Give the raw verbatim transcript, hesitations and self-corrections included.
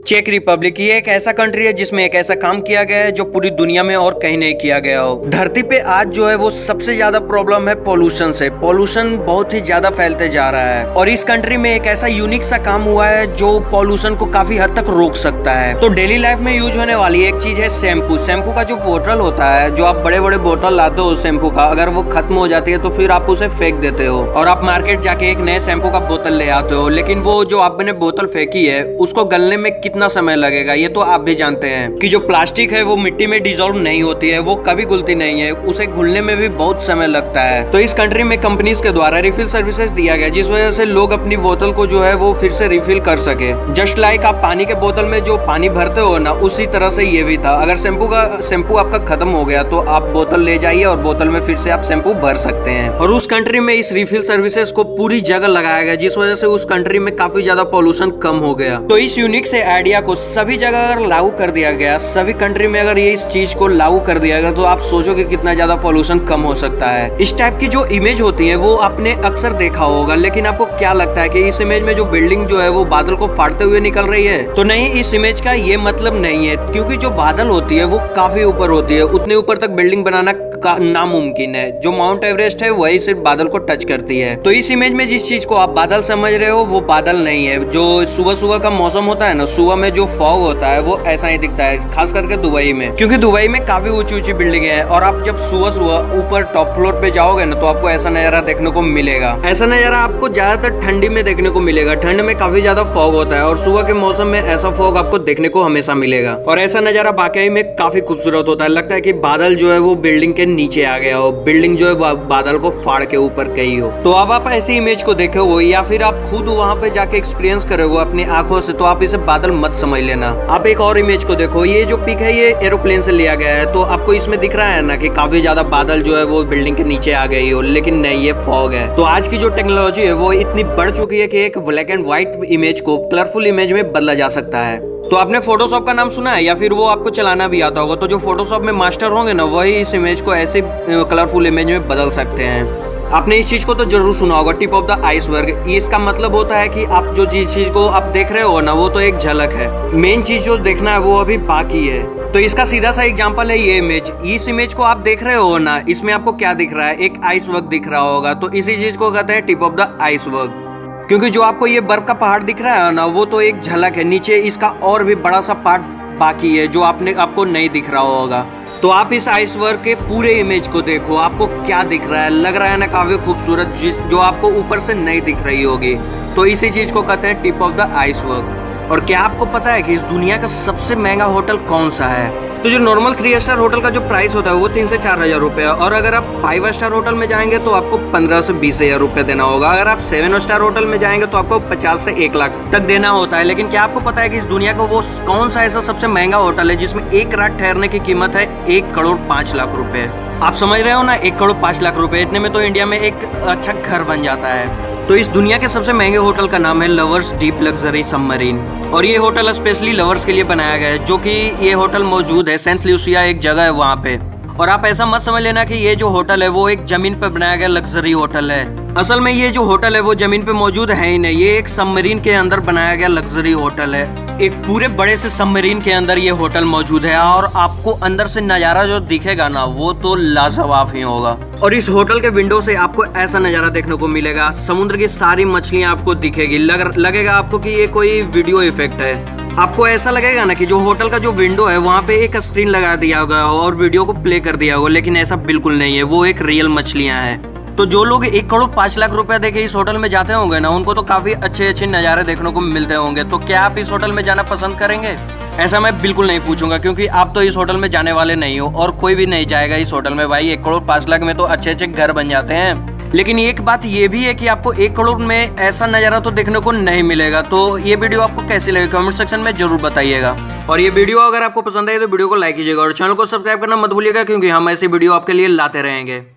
Check Republic ये एक ऐसा कंट्री है जिसमें एक ऐसा काम किया गया है जो पूरी दुनिया में और कहीं नहीं किया गया हो। धरती पे आज जो है वो सबसे ज्यादा प्रॉब्लम है पोल्यूशन से। पोल्यूशन बहुत ही ज्यादा फैलते जा रहा है और इस कंट्री में एक ऐसा यूनिक सा काम हुआ है जो पोल्यूशन को काफी हद तक रोक सकता है। तो डेली लाइफ में यूज होने वाली एक चीज है शैम्पू। शैम्पू का जो बोतल होता है, जो आप बड़े बड़े बोतल लाते हो शैम्पू का, अगर वो खत्म हो जाती है तो फिर आप उसे फेंक देते हो और आप मार्केट जाके एक नए शैम्पू का बोतल ले आते हो। लेकिन वो जो आपने बोतल फेंकी है उसको गलने में कितना समय लगेगा ये तो आप भी जानते हैं कि जो प्लास्टिक है वो मिट्टी में डिसॉल्व नहीं होती है, वो कभी घुलती नहीं है, उसे घुलने में भी बहुत समय लगता है। तो इस कंट्री में कंपनीज के द्वारा रिफिल सर्विसेज दिया गया जिस वजह से लोग अपनी बोतल को जो है वो फिर से रिफिल कर सके। जस्ट लाइक आप पानी के बोतल में जो पानी भरते हो ना, उसी तरह से ये भी था। अगर शैम्पू का शैम्पू आपका खत्म हो गया तो आप बोतल ले जाइए और बोतल में फिर से आप शैम्पू भर सकते हैं। और उस कंट्री में इस रिफिल सर्विसेज को पूरी जगह लगाया गया जिस वजह से उस कंट्री में काफी ज्यादा पोल्यूशन कम हो गया। तो इस यूनिक से आइडिया को सभी जगह अगर लागू कर दिया गया, सभी कंट्री में अगर ये इस चीज को लागू कर दिया गया तो आप सोचोगे कितना ज्यादा पोल्यूशन कम हो सकता है। इस टाइप की जो इमेज होती है वो आपने अक्सर देखा होगा, लेकिन आपको क्या लगता है कि इस इमेज में जो बिल्डिंग जो है वो बादल को फाड़ते हुए निकल रही है? तो नहीं, इस इमेज का ये मतलब नहीं है, क्योंकि जो बादल होती है वो काफी ऊपर होती है। उतने ऊपर तक बिल्डिंग बनाना का नामुमकिन है। जो माउंट एवरेस्ट है वही सिर्फ बादल को टच करती है। तो इस इमेज में जिस चीज को आप बादल समझ रहे हो वो बादल नहीं है। जो सुबह सुबह का मौसम होता है ना, सुबह में जो फॉग होता है वो ऐसा ही दिखता है, खास करके दुबई में, क्योंकि दुबई में काफी ऊंची ऊंची बिल्डिंग है और आप जब सुबह सुबह ऊपर टॉप फ्लोर पे जाओगे ना तो आपको ऐसा नजारा देखने को मिलेगा। ऐसा नजारा आपको ज्यादातर ठंडी में देखने को मिलेगा। ठंड में काफी ज्यादा फॉग होता है और सुबह के मौसम में ऐसा फॉग आपको देखने को हमेशा मिलेगा और ऐसा नजारा वाकई में काफी खूबसूरत होता है। लगता है कि बादल जो है वो बिल्डिंग के नीचे आ गया हो, बिल्डिंग जो है बादल को फाड़ के ऊपर गई हो। तो अब आप ऐसी इमेज को देखे हो या फिर आप खुद वहां पे जाके एक्सपीरियंस करोगे अपनी आंखों से, तो आप इसे बादल मत समझ लेना। आप एक और इमेज को देखो, ये जो पिक है ये एरोप्लेन से लिया गया है। तो आपको इसमें दिख रहा है ना कि काफी ज्यादा बादल जो है वो बिल्डिंग के नीचे आ गई हो, लेकिन नहीं, ये फॉग है। तो आज की जो टेक्नोलॉजी है वो इतनी बढ़ चुकी है कि एक ब्लैक एंड व्हाइट इमेज को कलरफुल इमेज में बदला जा सकता है। तो आपने फोटोशॉप का नाम सुना है या फिर वो आपको चलाना भी आता होगा? तो जो फोटोशॉप में मास्टर होंगे ना वही इस इमेज को ऐसे कलरफुल इमेज में बदल सकते हैं। आपने इस चीज को तो जरूर सुना होगा, टिप ऑफ द आइसबर्ग। इसका मतलब होता है कि आप जो जिस चीज को आप देख रहे हो ना वो तो एक झलक है, मेन चीज जो देखना है वो अभी बाकी है। तो इसका सीधा सा एग्जांपल है ये इमेज। इस इमेज को आप देख रहे हो ना, इसमें आपको क्या दिख रहा है? एक आइसबर्ग दिख रहा होगा। तो इसी चीज को कहते हैं टिप ऑफ द आइसबर्ग, क्योंकि जो आपको ये बर्फ का पहाड़ दिख रहा है ना वो तो एक झलक है, नीचे इसका और भी बड़ा सा पार्ट बाकी है जो आपने आपको नहीं दिख रहा होगा। तो आप इस आइसबर्ग के पूरे इमेज को देखो, आपको क्या दिख रहा है? लग रहा है ना काफी खूबसूरत, जिस जो आपको ऊपर से नहीं दिख रही होगी। तो इसी चीज को कहते हैं टिप ऑफ द आइसबर्ग। और क्या आपको पता है कि इस दुनिया का सबसे महंगा होटल कौन सा है? तो जो नॉर्मल थ्री स्टार होटल का जो प्राइस होता है वो तीन से चार हजार रुपए है और अगर आप फाइव स्टार होटल में जाएंगे तो आपको पंद्रह से बीस हजार रुपए देना होगा। अगर आप सेवन स्टार होटल में जाएंगे तो आपको पचास से एक लाख तक देना होता है। लेकिन क्या आपको पता है कि इस दुनिया का वो कौन सा ऐसा सबसे महंगा होटल है जिसमें एक रात ठहरने की कीमत है एक करोड़ पांच लाख रुपए? आप समझ रहे हो ना, एक करोड़ पांच लाख रुपए, इतने में तो इंडिया में एक अच्छा घर बन जाता है। तो इस दुनिया के सबसे महंगे होटल का नाम है लवर्स डीप लग्जरी सबमरीन और ये होटल स्पेशली लवर्स के लिए बनाया गया है। जो कि ये होटल मौजूद है सेंट लूसिया एक जगह है वहाँ पे। और आप ऐसा मत समझ लेना कि ये जो होटल है वो एक जमीन पर बनाया गया लग्जरी होटल है। असल में ये जो होटल है वो जमीन पे मौजूद है ही नहीं, ये एक सबमरीन के अंदर बनाया गया लग्जरी होटल है। एक पूरे बड़े से सबमरीन के अंदर ये होटल मौजूद है और आपको अंदर से नजारा जो दिखेगा ना वो तो लाजवाब ही होगा। और इस होटल के विंडो से आपको ऐसा नजारा देखने को मिलेगा, समुद्र की सारी मछलियां आपको दिखेगी। लग, लगेगा आपको कि ये कोई वीडियो इफेक्ट है। आपको ऐसा लगेगा ना कि जो होटल का जो विंडो है वहाँ पे एक स्क्रीन लगा दिया गया हो और वीडियो को प्ले कर दिया हो, लेकिन ऐसा बिल्कुल नहीं है, वो एक रियल मछलियां हैं। तो जो लोग एक करोड़ पांच लाख रुपए देके इस होटल में जाते होंगे ना उनको तो काफी अच्छे अच्छे नज़ारे देखने को मिलते होंगे। तो क्या आप इस होटल में जाना पसंद करेंगे? ऐसा मैं बिल्कुल नहीं पूछूंगा, क्योंकि आप तो इस होटल में जाने वाले नहीं हो और कोई भी नहीं जाएगा इस होटल में। भाई एक करोड़ पांच लाख में तो अच्छे अच्छे घर बन जाते हैं। लेकिन एक बात ये भी है कि आपको एक करोड़ में ऐसा नज़ारा तो देखने को नहीं मिलेगा। तो ये वीडियो आपको कैसी लगी कमेंट सेक्शन में जरूर बताइएगा। और ये वीडियो अगर आपको पसंद आई तो वीडियो को लाइक कीजिएगा और चैनल को सब्सक्राइब करना मत भूलिएगा, क्योंकि हम ऐसी वीडियो आपके लिए लाते रहेंगे।